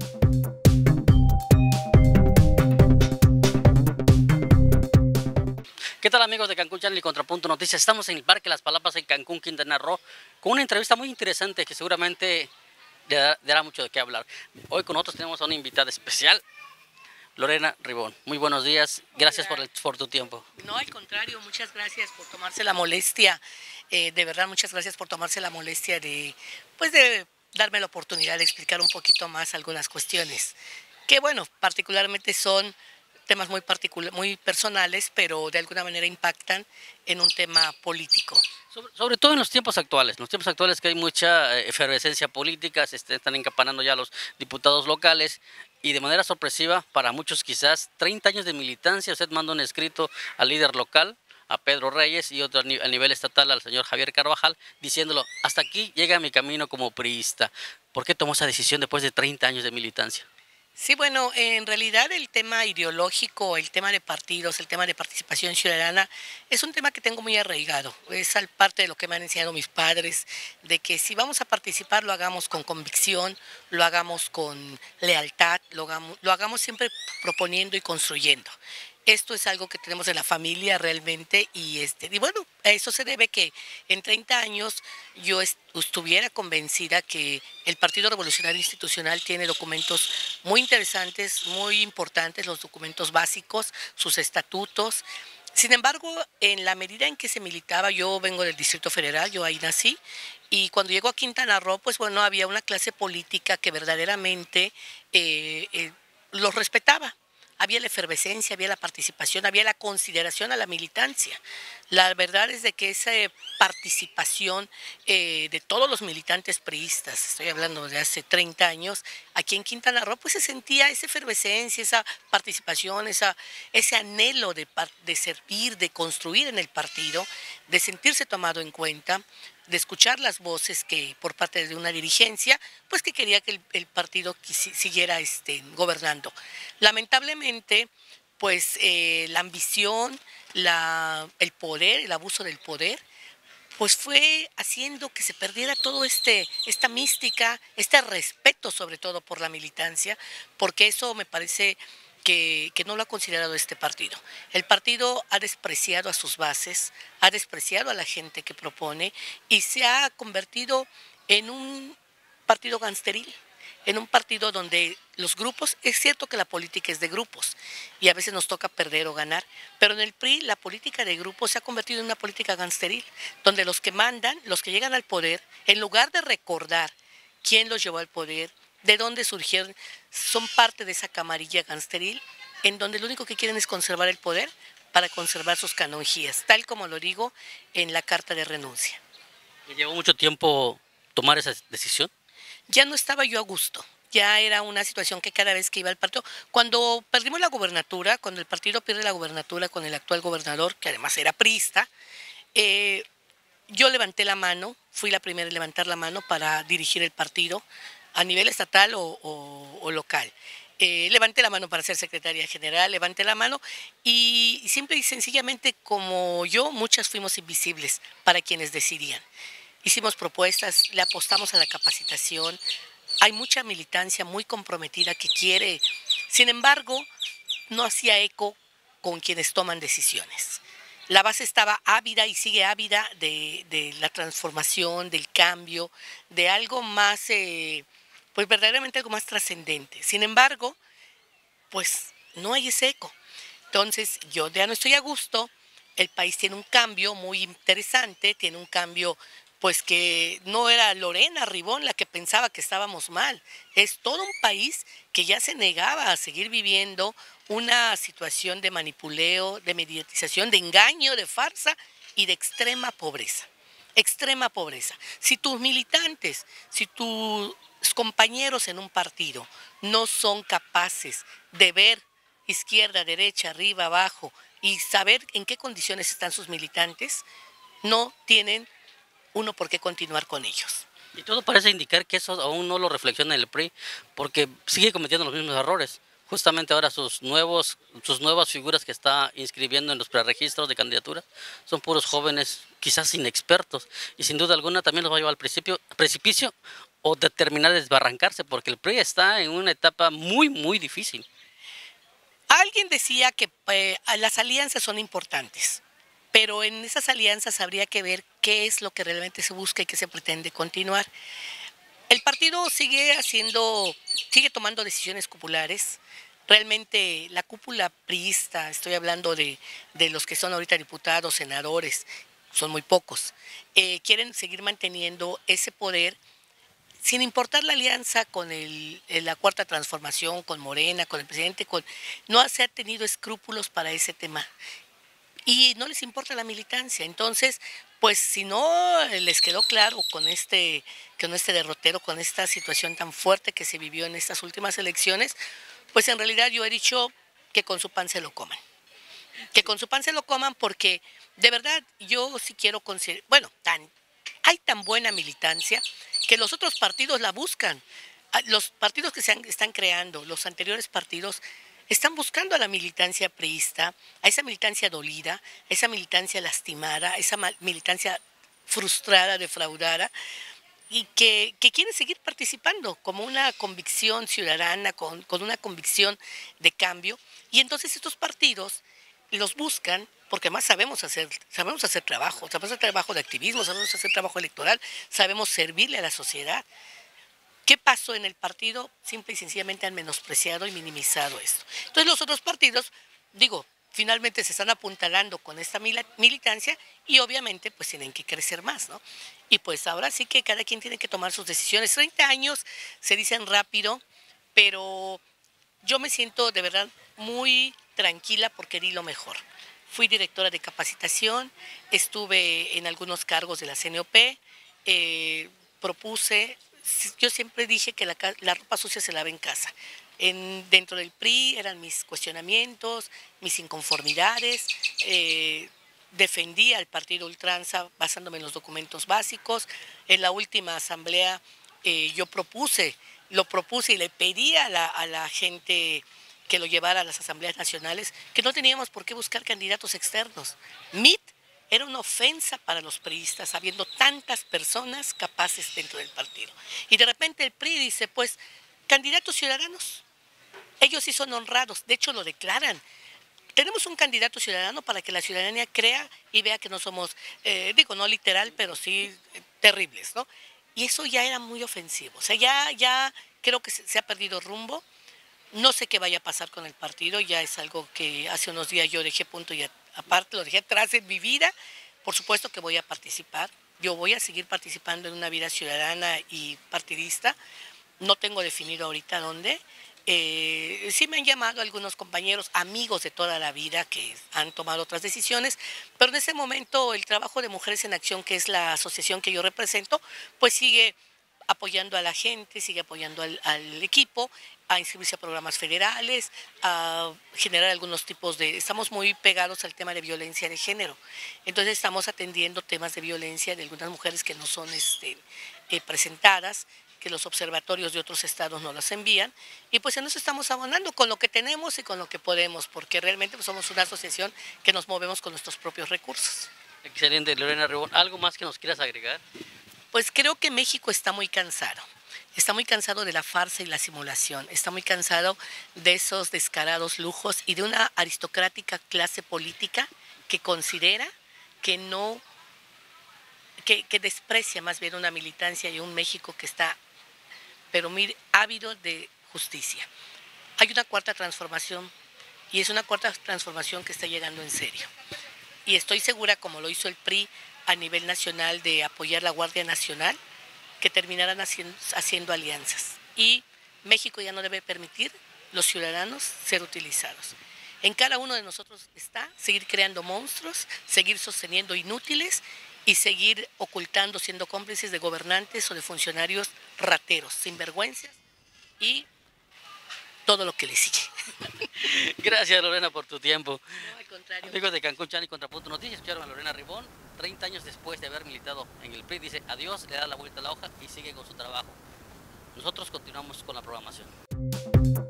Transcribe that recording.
¿Qué tal, amigos de Cancún Channel y Contrapunto Noticias? Estamos en el Parque Las Palapas en Cancún, Quintana Roo, con una entrevista muy interesante que seguramente dará mucho de qué hablar. Hoy con nosotros tenemos a una invitada especial, Lorena Ribón. Muy buenos días, gracias por tu tiempo. No, al contrario, muchas gracias por tomarse la molestia, de verdad muchas gracias por tomarse la molestia de darme la oportunidad de explicar un poquito más algunas cuestiones, que bueno, particularmente son temas muy personales, pero de alguna manera impactan en un tema político. Sobre todo en los tiempos actuales que hay mucha efervescencia política, se están encapanando ya los diputados locales y de manera sorpresiva, para muchos quizás, 30 años de militancia. Usted manda un escrito al líder local, a Pedro Reyes, y otro a nivel estatal al señor Javier Carvajal, diciéndolo, hasta aquí llega mi camino como priista. ¿Por qué tomó esa decisión después de 30 años de militancia? Sí, bueno, en realidad el tema ideológico, el tema de partidos, el tema de participación ciudadana, es un tema que tengo muy arraigado. Es parte de lo que me han enseñado mis padres, de que si vamos a participar lo hagamos con convicción, lo hagamos con lealtad, lo hagamos siempre proponiendo y construyendo. Esto es algo que tenemos en la familia realmente y bueno, a eso se debe que en 30 años yo estuviera convencida que el Partido Revolucionario Institucional tiene documentos muy interesantes, muy importantes, los documentos básicos, sus estatutos. Sin embargo, en la medida en que se militaba, yo vengo del Distrito Federal, yo ahí nací, y cuando llego a Quintana Roo, pues bueno, había una clase política que verdaderamente los respetaba. Había la efervescencia, había la participación, había la consideración a la militancia. La verdad es de que esa participación de todos los militantes priistas, estoy hablando de hace 30 años, aquí en Quintana Roo, pues se sentía esa efervescencia, esa participación, ese anhelo de servir, de construir en el partido, de sentirse tomado en cuenta, de escuchar las voces que por parte de una dirigencia, pues que quería que el partido siguiera gobernando. Lamentablemente, pues la ambición, el poder, el abuso del poder, pues fue haciendo que se perdiera todo esta mística, este respeto sobre todo por la militancia, porque eso me parece que no lo ha considerado este partido. El partido ha despreciado a sus bases, ha despreciado a la gente que propone y se ha convertido en un partido gangsteril, en un partido donde los grupos, es cierto que la política es de grupos y a veces nos toca perder o ganar, pero en el PRI la política de grupos se ha convertido en una política gangsteril, donde los que mandan, los que llegan al poder, en lugar de recordar quién los llevó al poder, de dónde surgieron, son parte de esa camarilla gangsteril, en donde lo único que quieren es conservar el poder para conservar sus canonjías, tal como lo digo en la carta de renuncia. ¿Le llevó mucho tiempo tomar esa decisión? Ya no estaba yo a gusto, ya era una situación que cada vez que iba al partido, cuando perdimos la gubernatura, cuando el partido pierde la gubernatura con el actual gobernador, que además era priista, yo levanté la mano, fui la primera en levantar la mano para dirigir el partido a nivel estatal o local. Levanté la mano para ser secretaria general, levanté la mano y simple y sencillamente como yo, muchas fuimos invisibles para quienes decidían. Hicimos propuestas, le apostamos a la capacitación, hay mucha militancia muy comprometida que quiere, sin embargo, no hacía eco con quienes toman decisiones. La base estaba ávida y sigue ávida de la transformación, del cambio, de algo más, pues verdaderamente algo más trascendente. Sin embargo, pues no hay ese eco. Entonces yo ya no estoy a gusto, el país tiene un cambio muy interesante, tiene un cambio pues que no era Lorena Ribón la que pensaba que estábamos mal, es todo un país que ya se negaba a seguir viviendo una situación de manipuleo, de mediatización, de engaño, de farsa y de extrema pobreza. Extrema pobreza. Si tus militantes, si tus compañeros en un partido no son capaces de ver izquierda, derecha, arriba, abajo y saber en qué condiciones están sus militantes, no tienen uno por qué continuar con ellos. Y todo parece indicar que eso aún no lo reflexiona el PRI, porque sigue cometiendo los mismos errores. Justamente ahora sus nuevas figuras que está inscribiendo en los preregistros de candidatura son puros jóvenes, quizás inexpertos, y sin duda alguna también los va a llevar al precipicio o de terminar de desbarrancarse? Porque el PRI está en una etapa muy, muy difícil. Alguien decía que las alianzas son importantes, pero en esas alianzas habría que ver qué es lo que realmente se busca y qué se pretende continuar. El partido sigue tomando decisiones populares. Realmente la cúpula priista, estoy hablando de los que son ahorita diputados, senadores, son muy pocos, quieren seguir manteniendo ese poder sin importar la alianza con la Cuarta Transformación, con Morena, con el presidente, no se ha tenido escrúpulos para ese tema. Y no les importa la militancia. Entonces, pues si no les quedó claro con este derrotero, con esta situación tan fuerte que se vivió en estas últimas elecciones, pues en realidad yo he dicho que con su pan se lo coman. Que con su pan se lo coman porque de verdad yo sí quiero considerar, bueno, hay tan buena militancia que los otros partidos la buscan. Los partidos que están creando, los anteriores partidos, están buscando a la militancia priista, a esa militancia dolida, a esa militancia lastimada, a esa militancia frustrada, defraudada, y que quieren seguir participando como una convicción ciudadana, con una convicción de cambio. Y entonces estos partidos los buscan porque más sabemos hacer trabajo, sabemos hacer trabajo de activismo, sabemos hacer trabajo electoral, sabemos servirle a la sociedad. ¿Qué pasó en el partido? Simple y sencillamente han menospreciado y minimizado esto. Entonces los otros partidos, finalmente se están apuntalando con esta militancia y obviamente pues tienen que crecer más, ¿no? Y pues ahora sí que cada quien tiene que tomar sus decisiones. 30 años se dicen rápido, pero yo me siento de verdad muy tranquila porque di lo mejor. Fui directora de capacitación, estuve en algunos cargos de la CNOP, propuse, yo siempre dije que la ropa sucia se lava en casa. Dentro del PRI eran mis cuestionamientos, mis inconformidades, defendí al partido ultranza basándome en los documentos básicos. En la última asamblea yo lo propuse y le pedí a la gente que lo llevara a las asambleas nacionales, que no teníamos por qué buscar candidatos externos. MIT era una ofensa para los priistas, habiendo tantas personas capaces dentro del partido. Y de repente el PRI dice, pues, candidatos ciudadanos. Ellos sí son honrados, de hecho lo declaran. Tenemos un candidato ciudadano para que la ciudadanía crea y vea que no somos, no literal, pero sí terribles, ¿no? Y eso ya era muy ofensivo. O sea, ya creo que se ha perdido rumbo. No sé qué vaya a pasar con el partido, ya es algo que hace unos días yo dejé punto y aparte, lo dejé atrás en mi vida. Por supuesto que voy a participar, yo voy a seguir participando en una vida ciudadana y partidista. No tengo definido ahorita dónde. Sí me han llamado algunos compañeros, amigos de toda la vida que han tomado otras decisiones, pero en ese momento el trabajo de Mujeres en Acción, que es la asociación que yo represento, pues sigue apoyando a la gente, sigue apoyando al equipo, a inscribirse a programas federales, a generar algunos tipos Estamos muy pegados al tema de violencia de género, entonces estamos atendiendo temas de violencia de algunas mujeres que no son presentadas, que los observatorios de otros estados no las envían, y pues en eso estamos abonando con lo que tenemos y con lo que podemos, porque realmente pues, somos una asociación que nos movemos con nuestros propios recursos. Excelente, Lorena Ribón. ¿Algo más que nos quieras agregar? Pues creo que México está muy cansado de la farsa y la simulación, está muy cansado de esos descarados lujos y de una aristocrática clase política que considera que no, que desprecia más bien una militancia y un México que está, pero ávido de justicia. Hay una cuarta transformación y es una cuarta transformación que está llegando en serio. Y estoy segura, como lo hizo el PRI a nivel nacional, de apoyar la Guardia Nacional, que terminarán haciendo alianzas. Y México ya no debe permitir los ciudadanos ser utilizados. En cada uno de nosotros está seguir creando monstruos, seguir sosteniendo inútiles y seguir ocultando, siendo cómplices de gobernantes o de funcionarios rateros, sinvergüenzas y todo lo que le sigue. Gracias, Lorena, por tu tiempo. No, al contrario. Amigos de Cancún Chan y Contrapunto Noticias, escucharon a Lorena Ribón, 30 años después de haber militado en el PRI, dice adiós, le da la vuelta a la hoja y sigue con su trabajo. Nosotros continuamos con la programación.